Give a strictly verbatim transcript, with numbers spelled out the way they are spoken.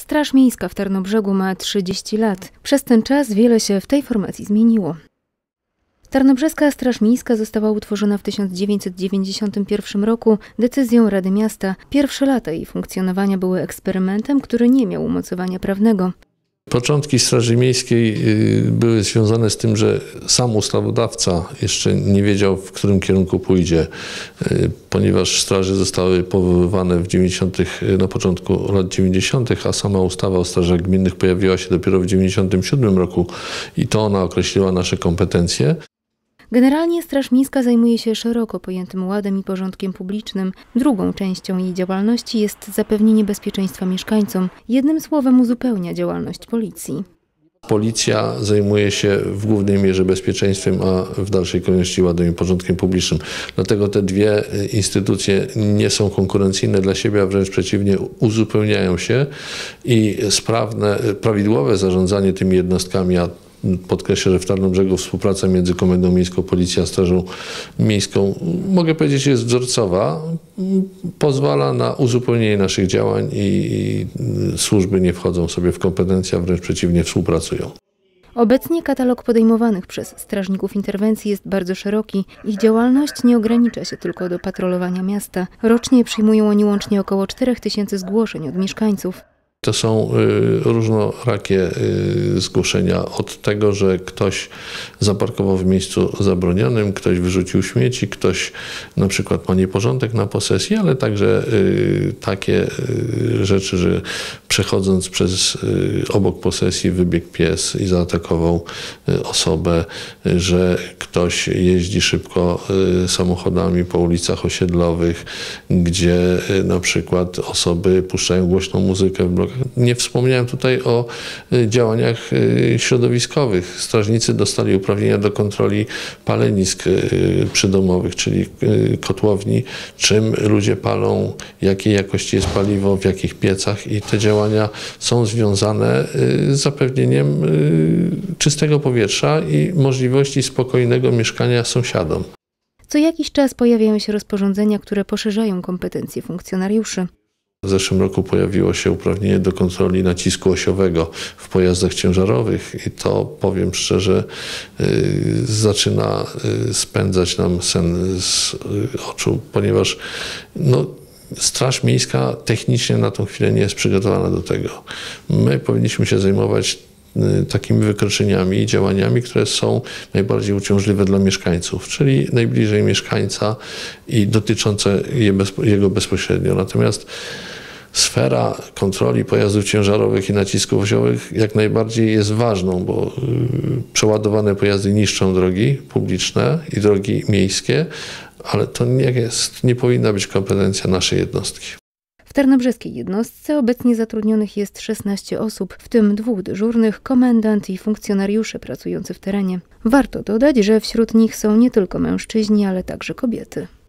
Straż Miejska w Tarnobrzegu ma trzydzieści lat. Przez ten czas wiele się w tej formacji zmieniło. Tarnobrzeska Straż Miejska została utworzona w tysiąc dziewięćset dziewięćdziesiątym pierwszym roku decyzją Rady Miasta. Pierwsze lata jej funkcjonowania były eksperymentem, który nie miał umocowania prawnego. Początki Straży Miejskiej były związane z tym, że sam ustawodawca jeszcze nie wiedział, w którym kierunku pójdzie, ponieważ straże zostały powoływane w dziewięćdziesiątych, na początku lat dziewięćdziesiątych, a sama ustawa o strażach gminnych pojawiła się dopiero w dziewięćdziesiątym siódmym roku i to ona określiła nasze kompetencje. Generalnie Straż Miejska zajmuje się szeroko pojętym ładem i porządkiem publicznym. Drugą częścią jej działalności jest zapewnienie bezpieczeństwa mieszkańcom. Jednym słowem uzupełnia działalność policji. Policja zajmuje się w głównej mierze bezpieczeństwem, a w dalszej kolejności ładem i porządkiem publicznym. Dlatego te dwie instytucje nie są konkurencyjne dla siebie, a wręcz przeciwnie, uzupełniają się i sprawne, prawidłowe zarządzanie tymi jednostkami, a podkreślę, że w Tarnobrzegu współpraca między Komendą Miejską, Policją a Strażą Miejską, mogę powiedzieć, jest wzorcowa. Pozwala na uzupełnienie naszych działań i służby nie wchodzą sobie w kompetencje, a wręcz przeciwnie, współpracują. Obecnie katalog podejmowanych przez strażników interwencji jest bardzo szeroki. Ich działalność nie ogranicza się tylko do patrolowania miasta. Rocznie przyjmują oni łącznie około czterech tysięcy zgłoszeń od mieszkańców. To są różnorakie zgłoszenia od tego, że ktoś zaparkował w miejscu zabronionym, ktoś wyrzucił śmieci, ktoś na przykład ma nieporządek na posesji, ale także takie rzeczy, że przechodząc przez obok posesji wybiegł pies i zaatakował osobę, że ktoś jeździ szybko samochodami po ulicach osiedlowych, gdzie na przykład osoby puszczają głośną muzykę w blokach. Nie wspomniałem tutaj o działaniach środowiskowych. Strażnicy dostali uprawnienia do kontroli palenisk przydomowych, czyli kotłowni, czym ludzie palą, jakiej jakości jest paliwo, w jakich piecach, i te działania są związane z zapewnieniem czystego powietrza i możliwości spokojnego mieszkania sąsiadom. Co jakiś czas pojawiają się rozporządzenia, które poszerzają kompetencje funkcjonariuszy. W zeszłym roku pojawiło się uprawnienie do kontroli nacisku osiowego w pojazdach ciężarowych i to, powiem szczerze, zaczyna spędzać nam sen z oczu, ponieważ no, Straż Miejska technicznie na tą chwilę nie jest przygotowana do tego. My powinniśmy się zajmować takimi wykroczeniami i działaniami, które są najbardziej uciążliwe dla mieszkańców, czyli najbliżej mieszkańca i dotyczące jego bezpośrednio. Natomiast sfera kontroli pojazdów ciężarowych i nacisków osiowych jak najbardziej jest ważną, bo przeładowane pojazdy niszczą drogi publiczne i drogi miejskie, ale to nie jest, nie powinna być kompetencja naszej jednostki. W tarnobrzeskiej jednostce obecnie zatrudnionych jest szesnaście osób, w tym dwóch dyżurnych, komendant i funkcjonariusze pracujący w terenie. Warto dodać, że wśród nich są nie tylko mężczyźni, ale także kobiety.